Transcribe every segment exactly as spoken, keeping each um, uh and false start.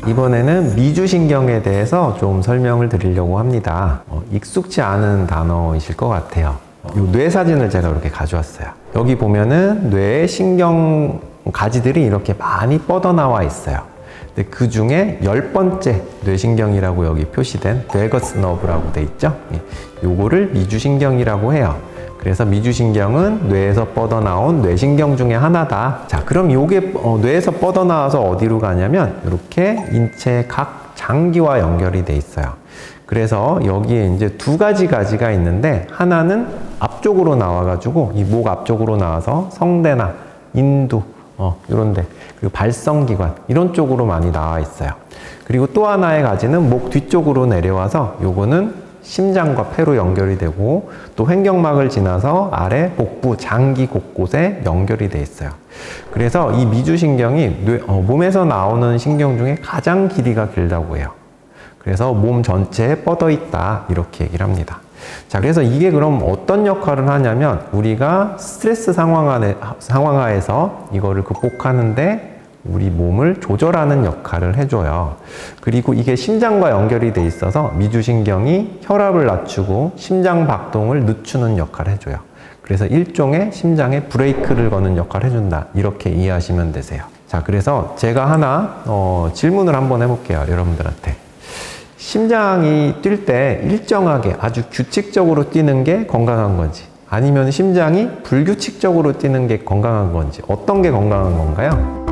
이번에는 미주신경에 대해서 좀 설명을 드리려고 합니다. 어, 익숙치 않은 단어이실 것 같아요. 이 뇌 사진을 제가 이렇게 가져왔어요. 여기 보면은 뇌의 신경 가지들이 이렇게 많이 뻗어나와 있어요. 근데 그 중에 열 번째 뇌신경이라고 여기 표시된 베거스 너브라고 돼 있죠. 요거를 미주신경이라고 해요. 그래서 미주신경은 뇌에서 뻗어나온 뇌신경 중에 하나다. 자, 그럼 요게 어, 뇌에서 뻗어나와서 어디로 가냐면 이렇게 인체 각 장기와 연결이 돼 있어요. 그래서 여기에 이제 두 가지 가지가 있는데, 하나는 앞쪽으로 나와가지고 이 목 앞쪽으로 나와서 성대나 인두 어, 이런데, 그리고 발성기관 이런 쪽으로 많이 나와 있어요. 그리고 또 하나의 가지는 목 뒤쪽으로 내려와서 요거는 심장과 폐로 연결이 되고, 또 횡격막을 지나서 아래 복부 장기 곳곳에 연결이 돼 있어요. 그래서 이 미주신경이 뇌, 어, 몸에서 나오는 신경 중에 가장 길이가 길다고 해요. 그래서 몸 전체에 뻗어 있다 이렇게 얘기를 합니다. 자, 그래서 이게 그럼 어떤 역할을 하냐면, 우리가 스트레스 상황 안에, 상황 하에서 이거를 극복하는데 우리 몸을 조절하는 역할을 해줘요. 그리고 이게 심장과 연결이 돼 있어서 미주신경이 혈압을 낮추고 심장 박동을 늦추는 역할을 해줘요. 그래서 일종의 심장에 브레이크를 거는 역할을 해준다 이렇게 이해하시면 되세요. 자, 그래서 제가 하나 어, 질문을 한번 해볼게요, 여러분들한테. 심장이 뛸 때 일정하게 아주 규칙적으로 뛰는 게 건강한 건지, 아니면 심장이 불규칙적으로 뛰는 게 건강한 건지, 어떤 게 건강한 건가요?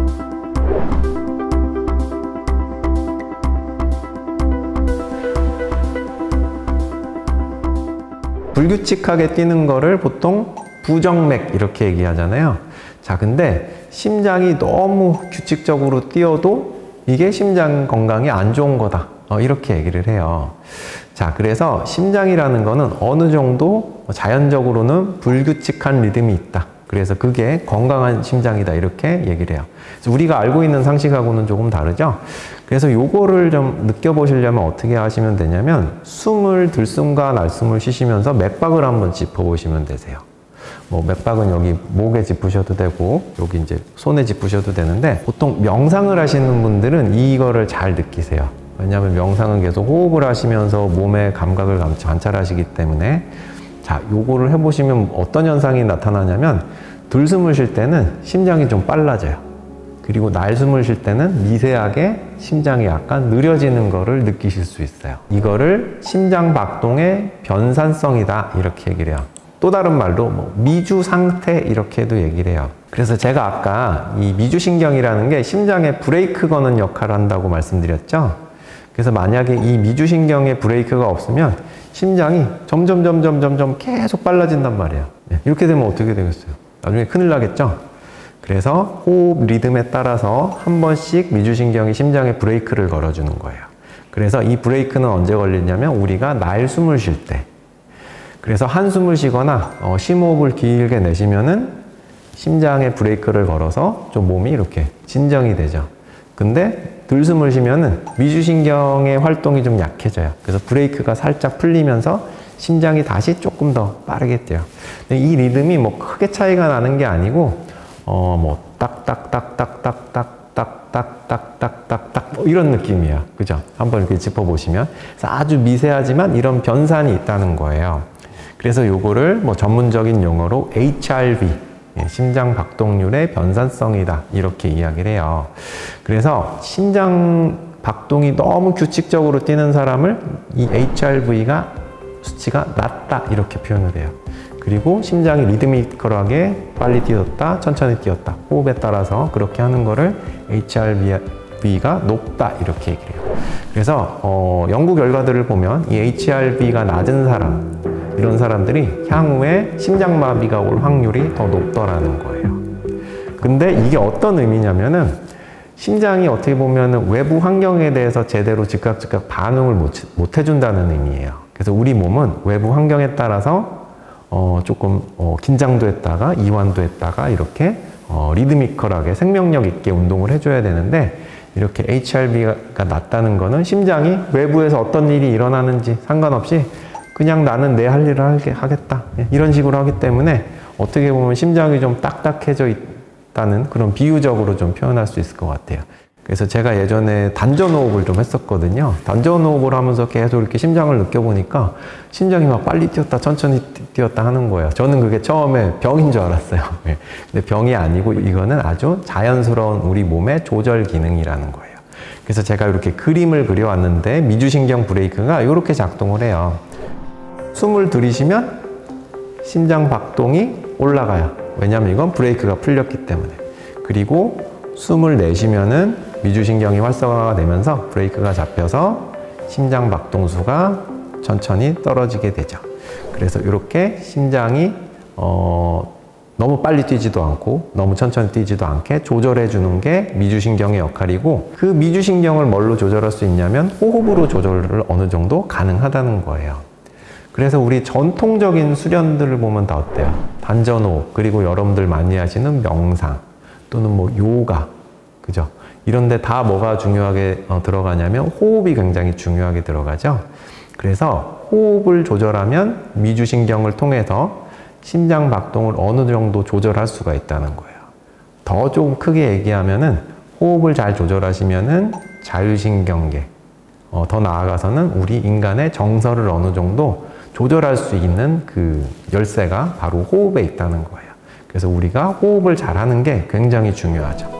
불규칙하게 뛰는 거를 보통 부정맥 이렇게 얘기하잖아요. 자, 근데 심장이 너무 규칙적으로 뛰어도 이게 심장 건강에 안 좋은 거다 어, 이렇게 얘기를 해요. 자, 그래서 심장이라는 거는 어느 정도 자연적으로는 불규칙한 리듬이 있다. 그래서 그게 건강한 심장이다 이렇게 얘기를 해요. 그래서 우리가 알고 있는 상식하고는 조금 다르죠. 그래서 요거를 좀 느껴보시려면 어떻게 하시면 되냐면, 숨을 들숨과 날숨을 쉬시면서 맥박을 한번 짚어보시면 되세요. 뭐 맥박은 여기 목에 짚으셔도 되고 여기 이제 손에 짚으셔도 되는데, 보통 명상을 하시는 분들은 이거를 잘 느끼세요. 왜냐하면 명상은 계속 호흡을 하시면서 몸의 감각을 관찰하시기 때문에. 자, 요거를 해보시면 어떤 현상이 나타나냐면, 들숨을 쉴 때는 심장이 좀 빨라져요. 그리고 날숨을 쉴 때는 미세하게 심장이 약간 느려지는 거를 느끼실 수 있어요. 이거를 심장 박동의 변산성이다 이렇게 얘기를 해요. 또 다른 말로 뭐 미주 상태 이렇게도 얘기를 해요. 그래서 제가 아까 이 미주신경이라는 게 심장에 브레이크 거는 역할을 한다고 말씀드렸죠. 그래서 만약에 이 미주신경에 브레이크가 없으면 심장이 점점 점점 점점 계속 빨라진단 말이에요. 이렇게 되면 어떻게 되겠어요? 나중에 큰일 나겠죠? 그래서 호흡 리듬에 따라서 한 번씩 미주신경이 심장에 브레이크를 걸어주는 거예요. 그래서 이 브레이크는 언제 걸리냐면 우리가 날숨을 쉴 때. 그래서 한숨을 쉬거나 어, 심호흡을 길게 내쉬면은 심장에 브레이크를 걸어서 좀 몸이 이렇게 진정이 되죠. 근데 들숨을 쉬면은 미주신경의 활동이 좀 약해져요. 그래서 브레이크가 살짝 풀리면서 심장이 다시 조금 더 빠르게 뛰어요. 근데 이 리듬이 뭐 크게 차이가 나는 게 아니고 어 뭐 딱딱딱딱딱딱딱딱딱딱딱 뭐 이런 느낌이에요. 그죠? 한번 이렇게 짚어보시면. 그래서 아주 미세하지만 이런 변산이 있다는 거예요. 그래서 요거를 뭐 전문적인 용어로 에이치 알 브이, 심장 박동률의 변산성이다 이렇게 이야기를 해요. 그래서 심장 박동이 너무 규칙적으로 뛰는 사람을 이 에이치 알 브이가 수치가 낮다 이렇게 표현을 해요. 그리고 심장이 리드미컬하게 빨리 뛰었다, 천천히 뛰었다, 호흡에 따라서 그렇게 하는 거를 에이치 알 브이가 높다 이렇게 얘기를 해요. 그래서 어, 연구 결과들을 보면 이 에이치 알 브이가 낮은 사람, 이런 사람들이 향후에 심장마비가 올 확률이 더 높더라는 거예요. 근데 이게 어떤 의미냐면은 심장이 어떻게 보면 외부 환경에 대해서 제대로 즉각 즉각 반응을 못, 못 해준다는 의미예요. 그래서 우리 몸은 외부 환경에 따라서 어, 조금 어, 긴장도 했다가 이완도 했다가 이렇게 어, 리드미컬하게 생명력 있게 운동을 해줘야 되는데, 이렇게 에이치 알 브이가 낮다는 거는 심장이 외부에서 어떤 일이 일어나는지 상관없이 그냥 나는 내 할 일을 하게 하겠다 이런 식으로 하기 때문에 어떻게 보면 심장이 좀 딱딱해져 있다는 그런 비유적으로 좀 표현할 수 있을 것 같아요. 그래서 제가 예전에 단전호흡을 좀 했었거든요. 단전호흡을 하면서 계속 이렇게 심장을 느껴보니까 심장이 막 빨리 뛰었다 천천히 뛰었다 하는 거예요. 저는 그게 처음에 병인 줄 알았어요. 근데 병이 아니고 이거는 아주 자연스러운 우리 몸의 조절 기능이라는 거예요. 그래서 제가 이렇게 그림을 그려왔는데 미주신경 브레이크가 이렇게 작동을 해요. 숨을 들이쉬면 심장 박동이 올라가요. 왜냐하면 이건 브레이크가 풀렸기 때문에. 그리고 숨을 내쉬면은 미주신경이 활성화가 되면서 브레이크가 잡혀서 심장 박동수가 천천히 떨어지게 되죠. 그래서 이렇게 심장이 어, 너무 빨리 뛰지도 않고 너무 천천히 뛰지도 않게 조절해 주는 게 미주신경의 역할이고, 그 미주신경을 뭘로 조절할 수 있냐면 호흡으로 조절을 어느 정도 가능하다는 거예요. 그래서 우리 전통적인 수련들을 보면 다 어때요? 단전호흡, 그리고 여러분들 많이 하시는 명상 또는 뭐 요가, 그죠? 이런데 다 뭐가 중요하게 어, 들어가냐면 호흡이 굉장히 중요하게 들어가죠. 그래서 호흡을 조절하면 미주신경을 통해서 심장 박동을 어느 정도 조절할 수가 있다는 거예요. 더 좀 크게 얘기하면은 호흡을 잘 조절하시면은 자율신경계, 어, 더 나아가서는 우리 인간의 정서를 어느 정도 조절할 수 있는 그 열쇠가 바로 호흡에 있다는 거예요. 그래서 우리가 호흡을 잘하는 게 굉장히 중요하죠.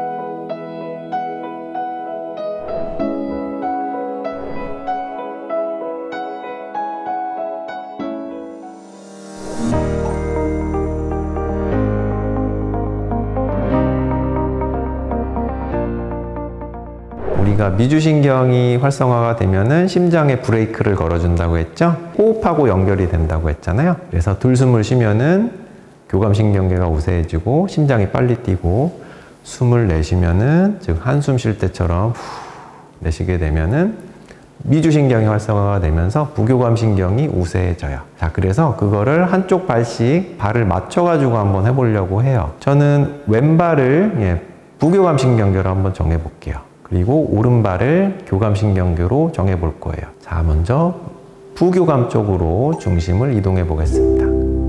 우리가 미주신경이 활성화가 되면은 심장에 브레이크를 걸어준다고 했죠? 호흡하고 연결이 된다고 했잖아요. 그래서 들숨을 쉬면은 교감신경계가 우세해지고 심장이 빨리 뛰고, 숨을 내쉬면은, 즉 한숨 쉴 때처럼 후 내쉬게 되면은 미주신경이 활성화가 되면서 부교감신경이 우세해져요. 자, 그래서 그거를 한쪽 발씩 발을 맞춰가지고 한번 해보려고 해요. 저는 왼발을 예, 부교감신경계로 한번 정해볼게요. 그리고 오른발을 교감신경계로 정해 볼 거예요. 자, 먼저 부교감 쪽으로 중심을 이동해 보겠습니다.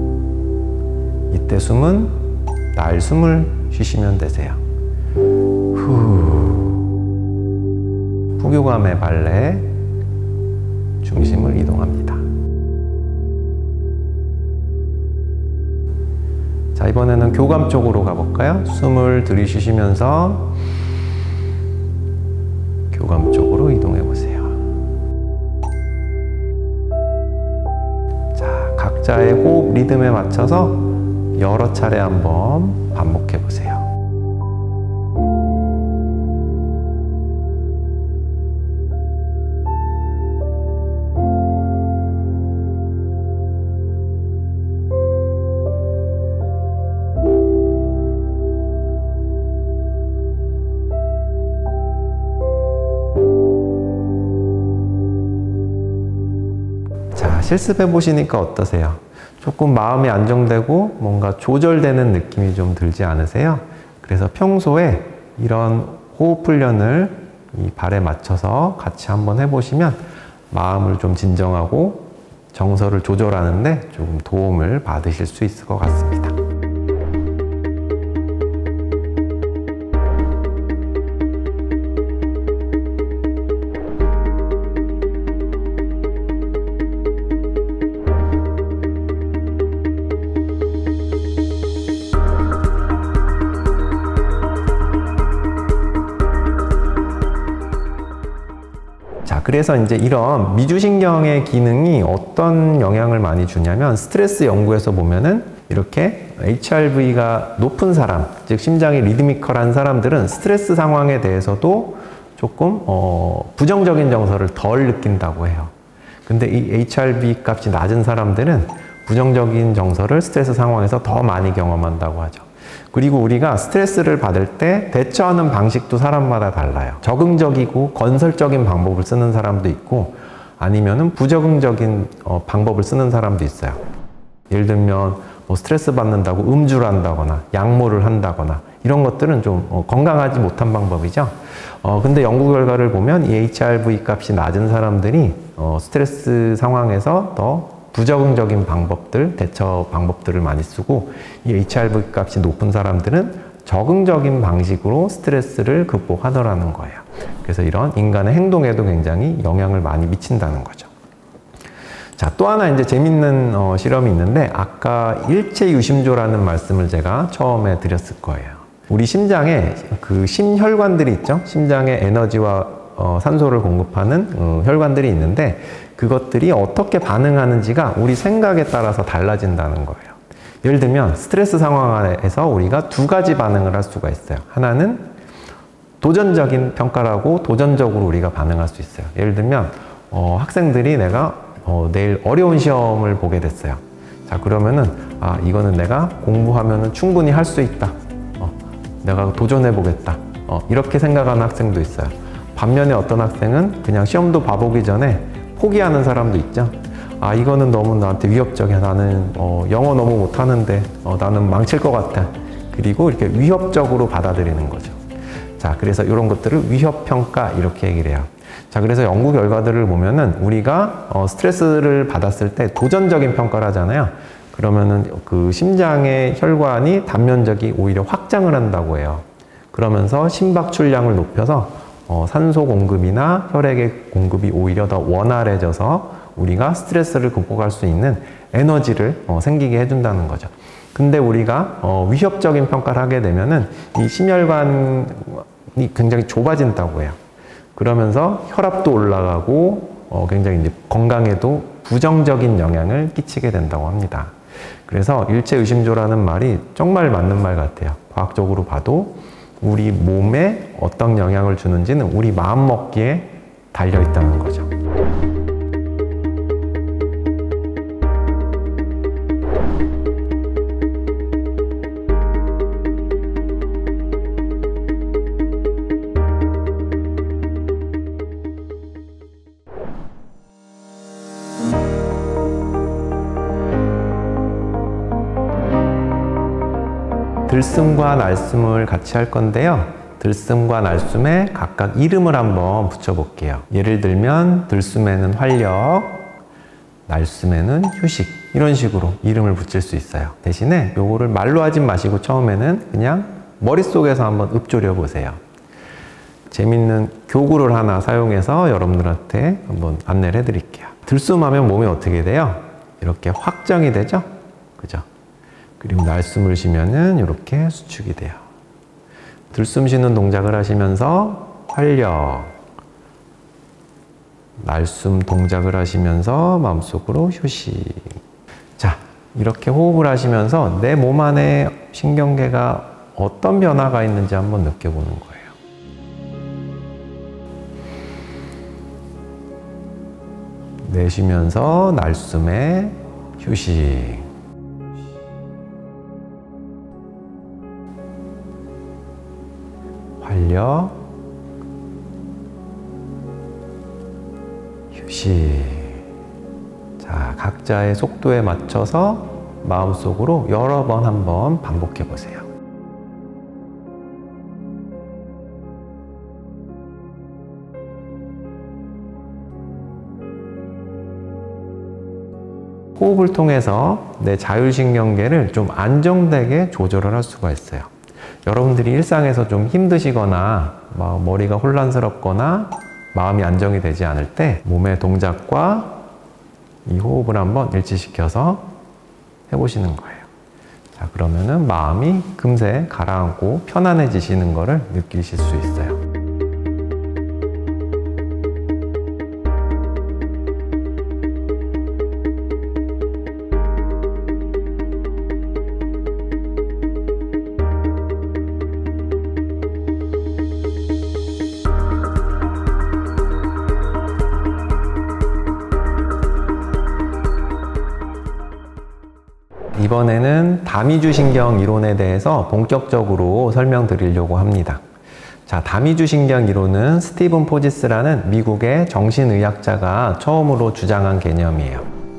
이때 숨은 날숨을 쉬시면 되세요. 후. 부교감의 발에 중심을 이동합니다. 자, 이번에는 교감 쪽으로 가볼까요? 숨을 들이쉬시면서 교감 쪽으로 이동해 보세요. 자, 각자의 호흡 리듬에 맞춰서 여러 차례 한번 반복해 보세요. 실습해 보시니까 어떠세요? 조금 마음이 안정되고 뭔가 조절되는 느낌이 좀 들지 않으세요? 그래서 평소에 이런 호흡 훈련을 이 발에 맞춰서 같이 한번 해보시면 마음을 좀 진정하고 정서를 조절하는데 조금 도움을 받으실 수 있을 것 같습니다. 그래서 이제 이런 미주신경의 기능이 어떤 영향을 많이 주냐면, 스트레스 연구에서 보면은 이렇게 에이치알브이가 높은 사람, 즉 심장이 리드미컬한 사람들은 스트레스 상황에 대해서도 조금 어, 부정적인 정서를 덜 느낀다고 해요. 근데 이 에이치알브이 값이 낮은 사람들은 부정적인 정서를 스트레스 상황에서 더 많이 경험한다고 하죠. 그리고 우리가 스트레스를 받을 때 대처하는 방식도 사람마다 달라요. 적응적이고 건설적인 방법을 쓰는 사람도 있고, 아니면은 부적응적인 어, 방법을 쓰는 사람도 있어요. 예를 들면 뭐 스트레스 받는다고 음주를 한다거나 약몰을 한다거나 이런 것들은 좀 어, 건강하지 못한 방법이죠. 어, 근데 연구 결과를 보면 이 에이치알브이 값이 낮은 사람들이 어, 스트레스 상황에서 더 부적응적인 방법들, 대처 방법들을 많이 쓰고, 이 에이치알브이 값이 높은 사람들은 적응적인 방식으로 스트레스를 극복하더라는 거예요. 그래서 이런 인간의 행동에도 굉장히 영향을 많이 미친다는 거죠. 자, 또 하나 이제 재밌는 어, 실험이 있는데, 아까 일체유심조라는 말씀을 제가 처음에 드렸을 거예요. 우리 심장에 그 심혈관들이 있죠. 심장에 에너지와 어, 산소를 공급하는 어, 혈관들이 있는데, 그것들이 어떻게 반응하는지가 우리 생각에 따라서 달라진다는 거예요. 예를 들면 스트레스 상황에서 우리가 두 가지 반응을 할 수가 있어요. 하나는 도전적인 평가라고 도전적으로 우리가 반응할 수 있어요. 예를 들면 어, 학생들이 내가 어, 내일 어려운 시험을 보게 됐어요. 자, 그러면은 아, 이거는 내가 공부하면은 충분히 할 수 있다. 어, 내가 도전해 보겠다. 어, 이렇게 생각하는 학생도 있어요. 반면에 어떤 학생은 그냥 시험도 봐보기 전에 포기하는 사람도 있죠. 아, 이거는 너무 나한테 위협적이야. 나는 어, 영어 너무 못하는데 어, 나는 망칠 것 같아. 그리고 이렇게 위협적으로 받아들이는 거죠. 자, 그래서 이런 것들을 위협평가 이렇게 얘기를 해요. 자, 그래서 연구 결과들을 보면은 우리가 어, 스트레스를 받았을 때 도전적인 평가를 하잖아요. 그러면은 그 심장의 혈관이 단면적이 오히려 확장을 한다고 해요. 그러면서 심박출량을 높여서 어, 산소 공급이나 혈액의 공급이 오히려 더 원활해져서 우리가 스트레스를 극복할 수 있는 에너지를 어, 생기게 해준다는 거죠. 근데 우리가 어, 위협적인 평가를 하게 되면은 이 심혈관이 굉장히 좁아진다고 해요. 그러면서 혈압도 올라가고 어, 굉장히 이제 건강에도 부정적인 영향을 끼치게 된다고 합니다. 그래서 일체의심조라는 말이 정말 맞는 말 같아요. 과학적으로 봐도 우리 몸에 어떤 영향을 주는지는 우리 마음먹기에 달려 있다는 거죠. 들숨과 날숨을 같이 할 건데요. 들숨과 날숨에 각각 이름을 한번 붙여볼게요. 예를 들면 들숨에는 활력, 날숨에는 휴식, 이런 식으로 이름을 붙일 수 있어요. 대신에 요거를 말로 하지 마시고 처음에는 그냥 머릿속에서 한번 읊조려 보세요. 재밌는 교구를 하나 사용해서 여러분들한테 한번 안내를 해드릴게요. 들숨하면 몸이 어떻게 돼요? 이렇게 확정이 되죠? 그죠? 그리고 날숨을 쉬면은 이렇게 수축이 돼요. 들숨 쉬는 동작을 하시면서 활력, 날숨 동작을 하시면서 마음속으로 휴식. 자, 이렇게 호흡을 하시면서 내 몸 안에 신경계가 어떤 변화가 있는지 한번 느껴보는 거예요. 내쉬면서 날숨에 휴식. 활력, 휴식. 자, 각자의 속도에 맞춰서 마음속으로 여러 번 한번 반복해 보세요. 호흡을 통해서 내 자율신경계를 좀 안정되게 조절을 할 수가 있어요. 여러분들이 일상에서 좀 힘드시거나 머리가 혼란스럽거나 마음이 안정이 되지 않을 때 몸의 동작과 이 호흡을 한번 일치시켜서 해보시는 거예요. 자, 그러면은 마음이 금세 가라앉고 편안해지시는 거를 느끼실 수 있어요. 이번에는 다미주신경 이론에 대해서 본격적으로 설명드리려고 합니다. 자, 다미주신경 이론은 스티븐 포지스라는 미국의 정신의학자가 처음으로 주장한 개념이에요.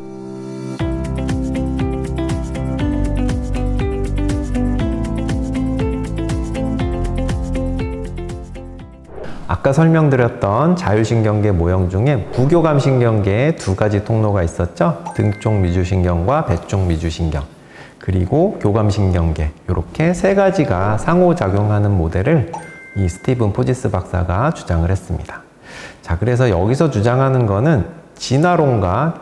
아까 설명드렸던 자율신경계 모형 중에 부교감신경계에 두 가지 통로가 있었죠. 등쪽 미주신경과 배쪽 미주신경. 그리고 교감신경계, 이렇게 세 가지가 상호작용하는 모델을 이 스티븐 포지스 박사가 주장을 했습니다. 자, 그래서 여기서 주장하는 거는 진화론과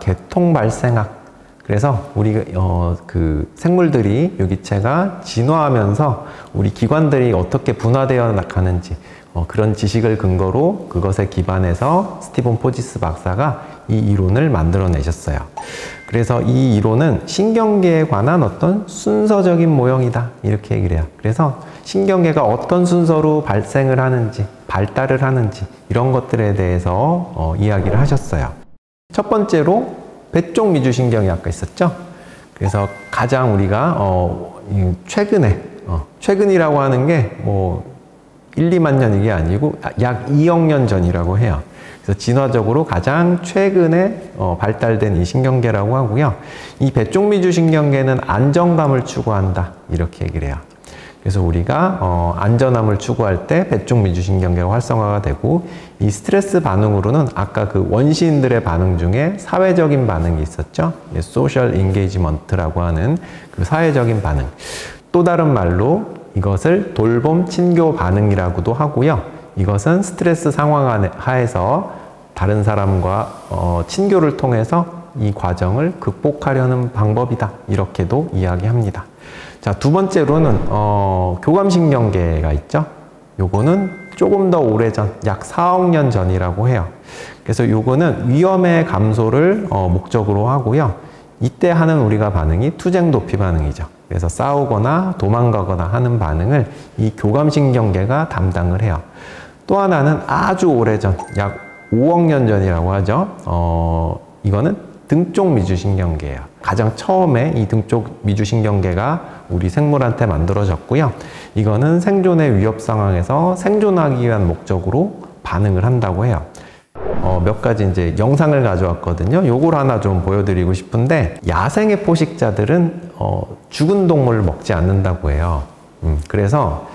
계통발생학, 그래서 우리 어, 그 생물들이 유기체가 진화하면서 우리 기관들이 어떻게 분화되어 나가는지 어, 그런 지식을 근거로 그것에 기반해서 스티븐 포지스 박사가 이 이론을 만들어내셨어요. 그래서 이 이론은 신경계에 관한 어떤 순서적인 모형이다, 이렇게 얘기를 해요. 그래서 신경계가 어떤 순서로 발생을 하는지, 발달을 하는지 이런 것들에 대해서 어, 이야기를 하셨어요. 첫 번째로 배 쪽 미주신경이 아까 있었죠. 그래서 가장 우리가 어, 최근에 어, 최근이라고 하는 게 뭐 일, 이만 년 이게 아니고 약 이억 년 전이라고 해요. 그래서 진화적으로 가장 최근에 어, 발달된 이 신경계라고 하고요. 이 배 쪽 미주신경계는 안정감을 추구한다, 이렇게 얘기를 해요. 그래서 우리가 어, 안전함을 추구할 때 배 쪽 미주신경계가 활성화가 되고, 이 스트레스 반응으로는 아까 그 원시인들의 반응 중에 사회적인 반응이 있었죠. 소셜 인게이지먼트라고 하는 그 사회적인 반응. 또 다른 말로 이것을 돌봄 친교 반응이라고도 하고요. 이것은 스트레스 상황 하에서 다른 사람과 어, 친교를 통해서 이 과정을 극복하려는 방법이다, 이렇게도 이야기합니다. 자, 두 번째로는 어, 교감신경계가 있죠. 요거는 조금 더 오래전, 약 사억 년 전이라고 해요. 그래서 요거는 위험의 감소를 어, 목적으로 하고요. 이때 하는 우리가 반응이 투쟁 도피 반응이죠. 그래서 싸우거나 도망가거나 하는 반응을 이 교감신경계가 담당을 해요. 또 하나는 아주 오래전, 약 오억 년 전이라고 하죠. 어, 이거는 등쪽 미주신경계예요. 가장 처음에 이 등쪽 미주신경계가 우리 생물한테 만들어졌고요. 이거는 생존의 위협 상황에서 생존하기 위한 목적으로 반응을 한다고 해요. 어, 몇 가지 이제 영상을 가져왔거든요. 요걸 하나 좀 보여드리고 싶은데, 야생의 포식자들은 어, 죽은 동물을 먹지 않는다고 해요. 음, 그래서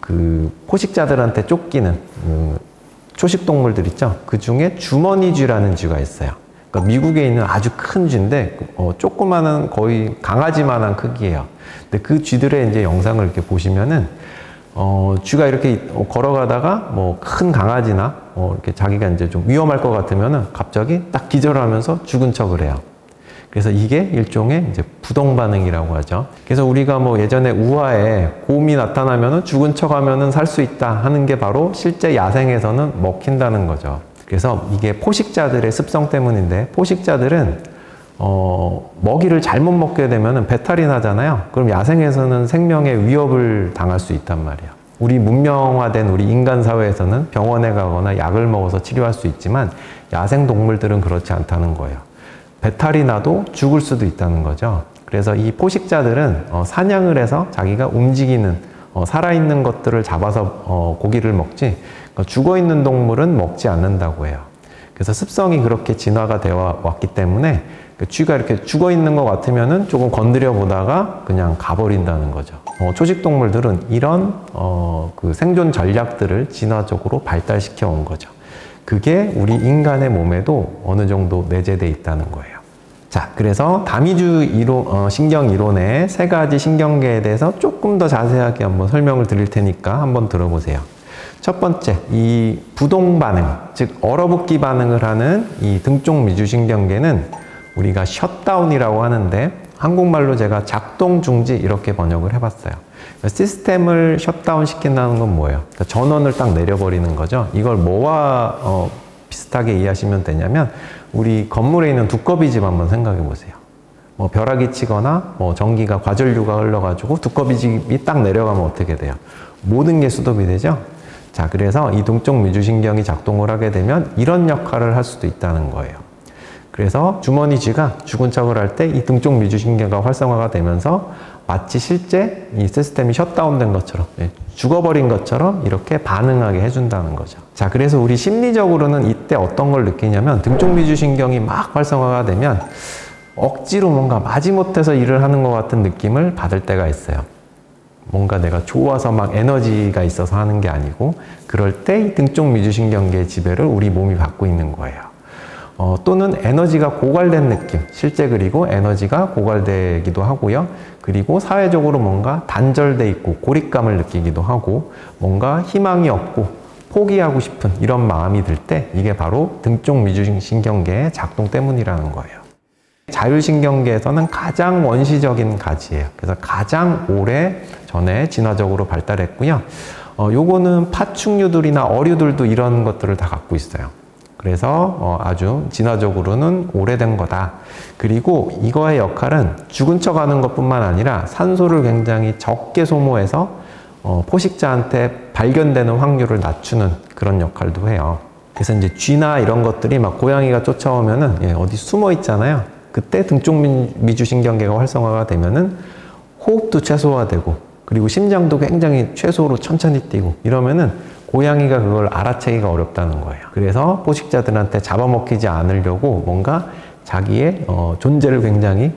그 포식자들한테 쫓기는 음, 초식 동물들 있죠. 그 중에 주머니쥐라는 쥐가 있어요. 그러니까 미국에 있는 아주 큰 쥐인데 어, 조그마한 거의 강아지만한 크기예요. 근데 그 쥐들의 이제 영상을 이렇게 보시면은 어, 쥐가 이렇게 걸어가다가 뭐 큰 강아지나 어, 이렇게 자기가 이제 좀 위험할 것 같으면은 갑자기 딱 기절하면서 죽은 척을 해요. 그래서 이게 일종의 이제 부동 반응이라고 하죠. 그래서 우리가 뭐 예전에 우화에 곰이 나타나면은 죽은 척 하면은 살 수 있다 하는 게 바로 실제 야생에서는 먹힌다는 거죠. 그래서 이게 포식자들의 습성 때문인데, 포식자들은 어, 먹이를 잘못 먹게 되면 배탈이 나잖아요. 그럼 야생에서는 생명의 위협을 당할 수 있단 말이에요. 우리 문명화된 우리 인간 사회에서는 병원에 가거나 약을 먹어서 치료할 수 있지만 야생 동물들은 그렇지 않다는 거예요. 배탈이 나도 죽을 수도 있다는 거죠. 그래서 이 포식자들은 어, 사냥을 해서 자기가 움직이는 어, 살아있는 것들을 잡아서 어, 고기를 먹지, 그러니까 죽어있는 동물은 먹지 않는다고 해요. 그래서 습성이 그렇게 진화가 되어 왔기 때문에 그 쥐가 이렇게 죽어있는 것 같으면은 조금 건드려 보다가 그냥 가버린다는 거죠. 어, 초식 동물들은 이런 어, 그 생존 전략들을 진화적으로 발달시켜 온 거죠. 그게 우리 인간의 몸에도 어느 정도 내재되어 있다는 거예요. 자, 그래서 다미주 이론, 어, 신경 이론의 세 가지 신경계에 대해서 조금 더 자세하게 한번 설명을 드릴 테니까 한번 들어보세요. 첫 번째, 이 부동 반응, 즉 얼어붙기 반응을 하는 이 등쪽 미주신경계는 우리가 셧다운이라고 하는데, 한국말로 제가 작동 중지 이렇게 번역을 해봤어요. 시스템을 셧다운 시킨다는 건 뭐예요? 그러니까 전원을 딱 내려버리는 거죠. 이걸 뭐와 어, 비슷하게 이해하시면 되냐면, 우리 건물에 있는 두꺼비집 한번 생각해 보세요. 뭐 벼락이 치거나 뭐 전기가 과전류가 흘러가지고 두꺼비집이 딱 내려가면 어떻게 돼요? 모든 게 수도비 되죠. 자, 그래서 이 등쪽 미주신경이 작동을 하게 되면 이런 역할을 할 수도 있다는 거예요. 그래서 주머니쥐가 죽은 척을 할 때 이 등쪽 미주신경가 활성화가 되면서 마치 실제 이 시스템이 셧다운된 것처럼, 죽어버린 것처럼 이렇게 반응하게 해준다는 거죠. 자, 그래서 우리 심리적으로는 이때 어떤 걸 느끼냐면, 등쪽 미주신경이 막 활성화가 되면 억지로 뭔가 마지못해서 일을 하는 것 같은 느낌을 받을 때가 있어요. 뭔가 내가 좋아서 막 에너지가 있어서 하는 게 아니고, 그럴 때 이 등쪽 미주신경계의 지배를 우리 몸이 받고 있는 거예요. 어, 또는 에너지가 고갈된 느낌, 실제 그리고 에너지가 고갈되기도 하고요. 그리고 사회적으로 뭔가 단절돼 있고 고립감을 느끼기도 하고 뭔가 희망이 없고 포기하고 싶은 이런 마음이 들 때 이게 바로 등쪽 미주신경계의 작동 때문이라는 거예요. 자율신경계에서는 가장 원시적인 가지예요. 그래서 가장 오래 전에 진화적으로 발달했고요. 어, 요거는 파충류들이나 어류들도 이런 것들을 다 갖고 있어요. 그래서 어, 아주 진화적으로는 오래된 거다. 그리고 이거의 역할은 죽은 척 하는 것뿐만 아니라 산소를 굉장히 적게 소모해서 어, 포식자한테 발견되는 확률을 낮추는 그런 역할도 해요. 그래서 이제 쥐나 이런 것들이 막 고양이가 쫓아오면은 예, 어디 숨어 있잖아요. 그때 등쪽 미주신경계가 활성화가 되면은 호흡도 최소화되고 그리고 심장도 굉장히 최소로 천천히 뛰고 이러면은 고양이가 그걸 알아채기가 어렵다는 거예요. 그래서 포식자들한테 잡아먹히지 않으려고 뭔가 자기의 어, 존재를 굉장히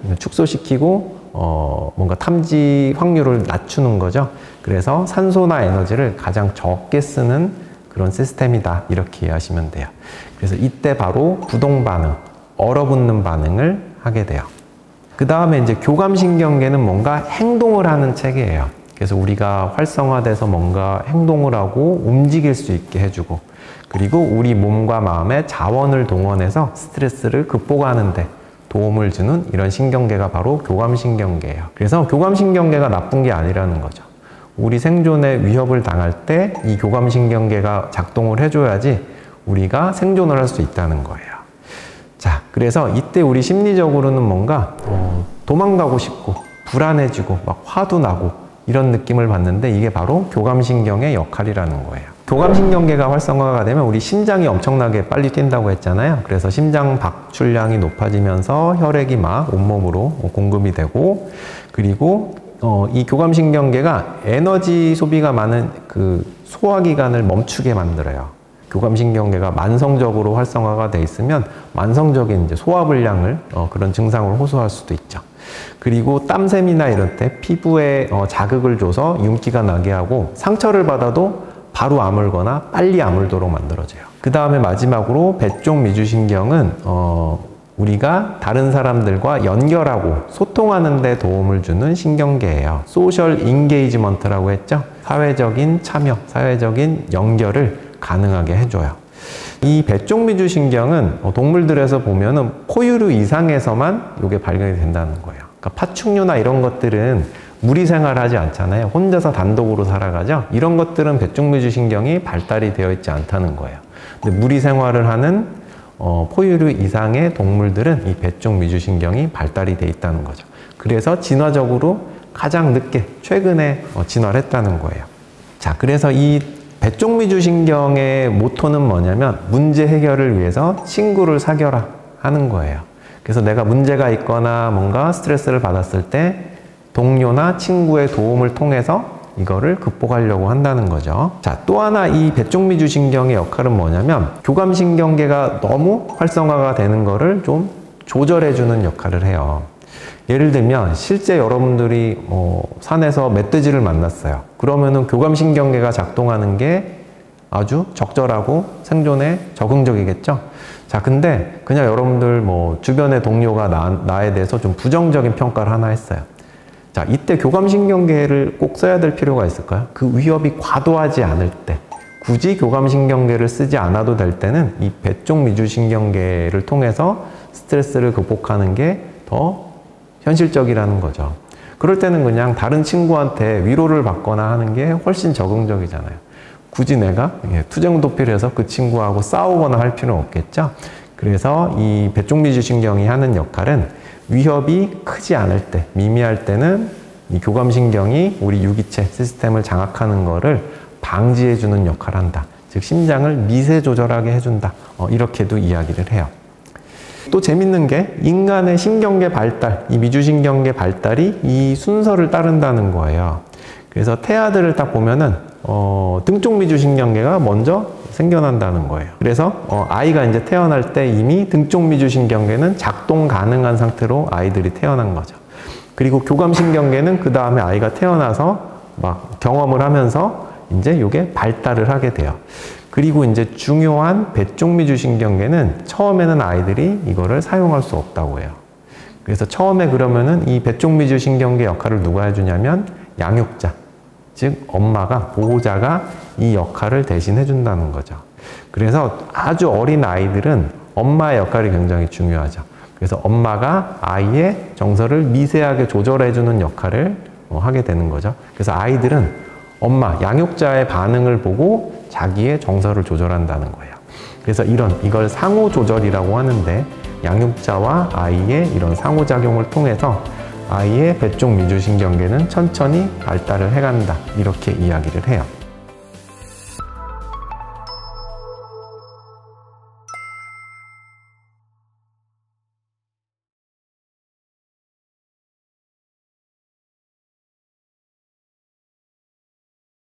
축소시키고 어, 뭔가 탐지 확률을 낮추는 거죠. 그래서 산소나 에너지를 가장 적게 쓰는 그런 시스템이다. 이렇게 이해하시면 돼요. 그래서 이때 바로 부동 반응, 얼어붙는 반응을 하게 돼요. 그 다음에 이제 교감신경계는 뭔가 행동을 하는 체계예요. 그래서 우리가 활성화돼서 뭔가 행동을 하고 움직일 수 있게 해주고 그리고 우리 몸과 마음의 자원을 동원해서 스트레스를 극복하는 데 도움을 주는 이런 신경계가 바로 교감신경계예요. 그래서 교감신경계가 나쁜 게 아니라는 거죠. 우리 생존에 위협을 당할 때 이 교감신경계가 작동을 해줘야지 우리가 생존을 할 수 있다는 거예요. 자, 그래서 이때 우리 심리적으로는 뭔가 어, 도망가고 싶고 불안해지고 막 화도 나고 이런 느낌을 받는데 이게 바로 교감신경의 역할이라는 거예요. 교감신경계가 활성화가 되면 우리 심장이 엄청나게 빨리 뛴다고 했잖아요. 그래서 심장 박출량이 높아지면서 혈액이 막 온몸으로 공급이 되고 그리고 어, 이 교감신경계가 에너지 소비가 많은 그 소화기관을 멈추게 만들어요. 교감신경계가 만성적으로 활성화가 돼 있으면 만성적인 이제 소화불량을 어, 그런 증상을 호소할 수도 있죠. 그리고 땀샘이나 이럴 때 피부에 어, 자극을 줘서 윤기가 나게 하고 상처를 받아도 바로 아물거나 빨리 아물도록 만들어져요. 그 다음에 마지막으로 배쪽 미주신경은 어, 우리가 다른 사람들과 연결하고 소통하는 데 도움을 주는 신경계예요. 소셜 인게이지먼트라고 했죠. 사회적인 참여, 사회적인 연결을 가능하게 해줘요. 이 배쪽 미주신경은 동물들에서 보면은 포유류 이상에서만 이게 발견이 된다는 거예요. 그러니까 파충류나 이런 것들은 무리 생활을 하지 않잖아요. 혼자서 단독으로 살아가죠. 이런 것들은 배쪽 미주신경이 발달이 되어 있지 않다는 거예요. 근데 무리 생활을 하는 어, 포유류 이상의 동물들은 이 배쪽 미주신경이 발달이 되어 있다는 거죠. 그래서 진화적으로 가장 늦게 최근에 어, 진화를 했다는 거예요. 자, 그래서 이 배쪽 미주신경의 모토는 뭐냐면 문제 해결을 위해서 친구를 사귀어라 하는 거예요. 그래서 내가 문제가 있거나 뭔가 스트레스를 받았을 때 동료나 친구의 도움을 통해서 이거를 극복하려고 한다는 거죠. 자, 또 하나 이 배쪽 미주신경의 역할은 뭐냐면 교감신경계가 너무 활성화가 되는 거를 좀 조절해주는 역할을 해요. 예를 들면 실제 여러분들이 뭐 산에서 멧돼지를 만났어요. 그러면은 교감신경계가 작동하는 게 아주 적절하고 생존에 적응적이겠죠. 자, 근데 그냥 여러분들 뭐 주변의 동료가 나, 나에 대해서 좀 부정적인 평가를 하나 했어요. 자, 이때 교감신경계를 꼭 써야 될 필요가 있을까요? 그 위협이 과도하지 않을 때, 굳이 교감신경계를 쓰지 않아도 될 때는 이 배쪽 미주신경계를 통해서 스트레스를 극복하는 게 더 현실적이라는 거죠. 그럴 때는 그냥 다른 친구한테 위로를 받거나 하는 게 훨씬 적응적이잖아요. 굳이 내가 투정도피를 그 친구하고 싸우거나 할 필요는 없겠죠. 그래서 이 배쪽 미주신경이 하는 역할은 위협이 크지 않을 때, 미미할 때는 이 교감신경이 우리 유기체 시스템을 장악하는 거를 방지해주는 역할을 한다. 즉 심장을 미세 조절하게 해준다. 어, 이렇게도 이야기를 해요. 또 재밌는 게 인간의 신경계 발달, 이 미주신경계 발달이 이 순서를 따른다는 거예요. 그래서 태아들을 딱 보면은 어, 등쪽 미주신경계가 먼저 생겨난다는 거예요. 그래서 어, 아이가 이제 태어날 때 이미 등쪽 미주신경계는 작동 가능한 상태로 아이들이 태어난 거죠. 그리고 교감신경계는 그 다음에 아이가 태어나서 막 경험을 하면서 이제 이게 발달을 하게 돼요. 그리고 이제 중요한 배쪽미주신경계는 처음에는 아이들이 이거를 사용할 수 없다고 해요. 그래서 처음에 그러면은 이 배쪽미주신경계 역할을 누가 해주냐면 양육자, 즉 엄마가, 보호자가 이 역할을 대신 해준다는 거죠. 그래서 아주 어린 아이들은 엄마의 역할이 굉장히 중요하죠. 그래서 엄마가 아이의 정서를 미세하게 조절해주는 역할을 하게 되는 거죠. 그래서 아이들은 엄마, 양육자의 반응을 보고 자기의 정서를 조절한다는 거예요. 그래서 이런, 이걸 상호조절이라고 하는데, 양육자와 아이의 이런 상호작용을 통해서 아이의 배쪽미주신경계는 천천히 발달을 해간다, 이렇게 이야기를 해요.